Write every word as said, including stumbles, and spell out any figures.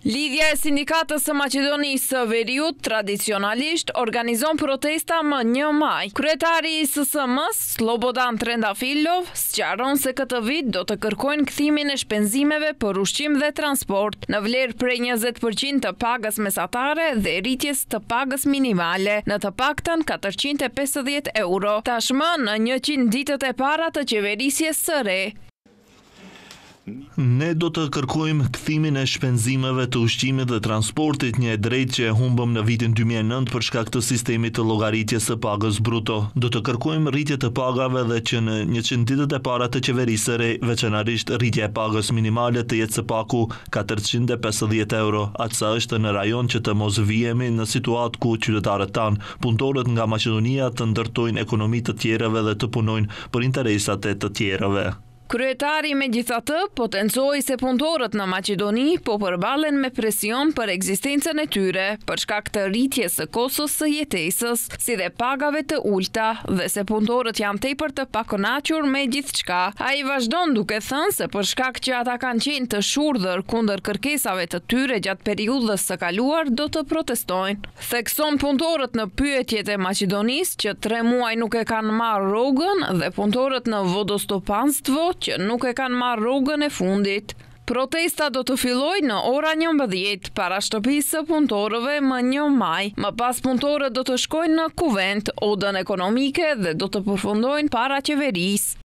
Lidhja e Sindikatës së Maqedonisë së Veriut tradicionalisht organizon protesta më një maj. Kryetari i S S M-s, Slobodan Trendafilov, sqaron se këtë vit do të kërkojnë kthimin e shpenzimeve për ushqim dhe transport në vlerë prej njëzet përqind të pagës mesatare dhe rritjes të pagës minimale në të paktën katërqind e pesëdhjetë euro, tashmë në njëqind ditët e para të qeverisjes së re. Ne do të kërkojmë kthimin e shpenzimeve të ushqimit dhe transportit, një e drejtë që e humbëm në vitin dy mijë e nëntë për shkak të sistemit të llogaritjes së pagës bruto. Do të kërkojmë rritje të pagave dhe që në njëqind ditët e para të qeverisë së re, veçanërisht rritja e pagës minimale të jetë së paku katërqind e pesëdhjetë euro. Atësa është në rajon që të mos vijemi në situatë ku qytetarët tanë, punëtorët nga Maqedonia të ndërtojnë ekonomi të tjerëve dhe të punojnë për interesat e të tjerëve. Kryetari megjithatë potencoi se punëtorët në Maqedoni po përballen me presion për ekzistencën e tyre për shkak të rritjes së kostës së jetesës, si dhe pagave të ulta, dhe se punëtorët janë tepër të pakënaqur me gjithçka. Ai vazhdon duke thënë se për shkak që ata kanë qenë të shurdhër kundër kërkesave të tyre gjatë periudhës së kaluar, do të protestojnë. Thekson punëtorët në pyetjet e Maqedonisë që tre muaj nuk e kanë marrë rrogën dhe punëtorët në vodostopanstvo që nuk e kanë marrë rrugën e fundit. Protesta do të fillojë në ora njëmbëdhjetë para shtëpisë së punëtorëve më një maj. Më pas punëtorët do të shkojnë në kuvent, odën ekonomike dhe do të përfundojnë para qeverisë.